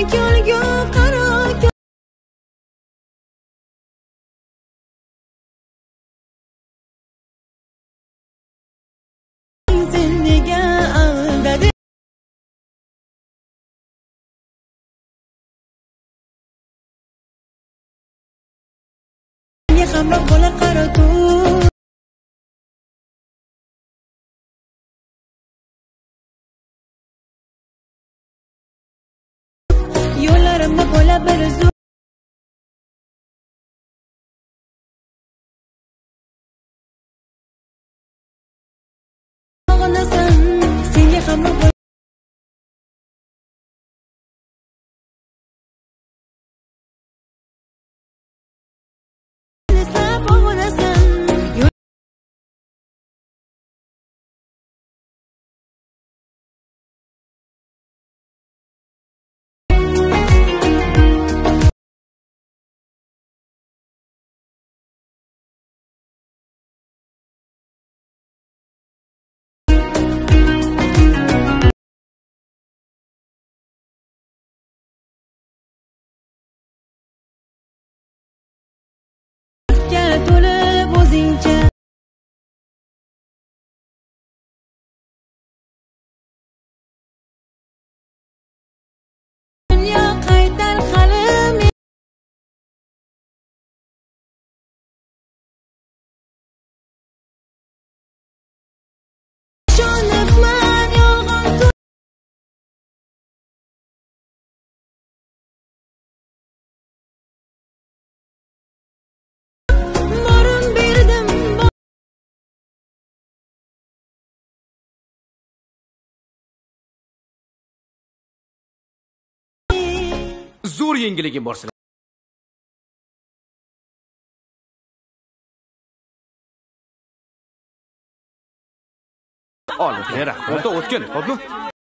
ko'lga qaro sen nega aldading menga hamroh bo'lar qaro tun yo'llarimda bo'la bir zur sog'inasan senga hamroh bo'lar eslab ovunasan to'lib o'zingcha dunyo qaytar hali men ishonibman yolg'on borim berdim zo'r yengiligim bor sizlar. Ol, rahmat, o'tgan, xo'pmi?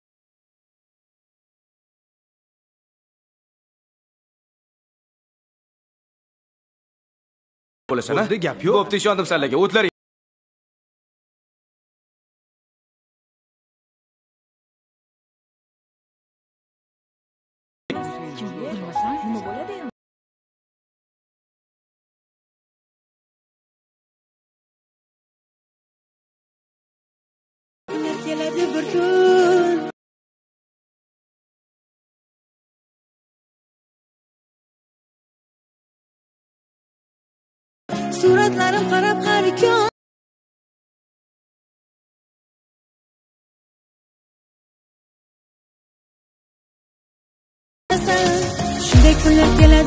Bo'lasan, ha? Gap yo'q. Bo'pti, ishondim sizlarga. O'tlar nima bo'ladi endi? keladi bir kun suratlarim qarab qari kun shunday kunlar keladi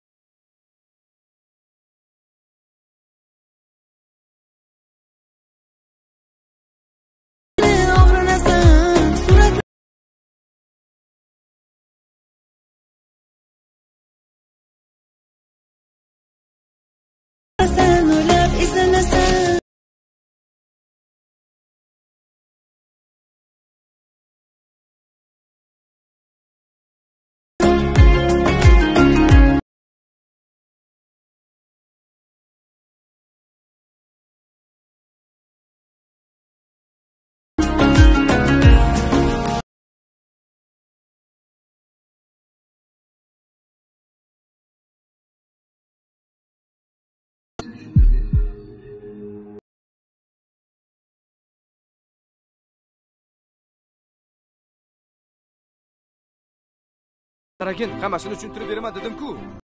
Tarakin, hammasini tushuntirib beraman dedim-ku.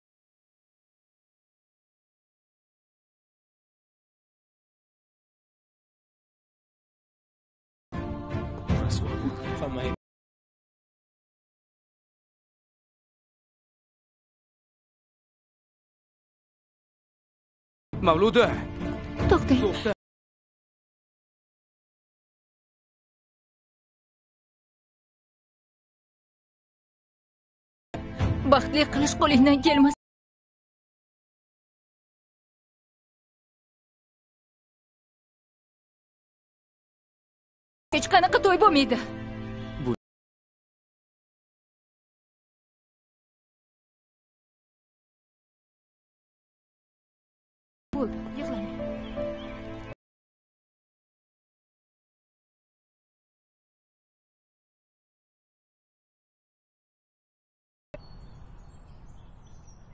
Mavluda. To'xtang. Baxtli qilish qo'lingdan kelmas. Hech qanaqa to'y bo'lmaydi. Bo'ldi.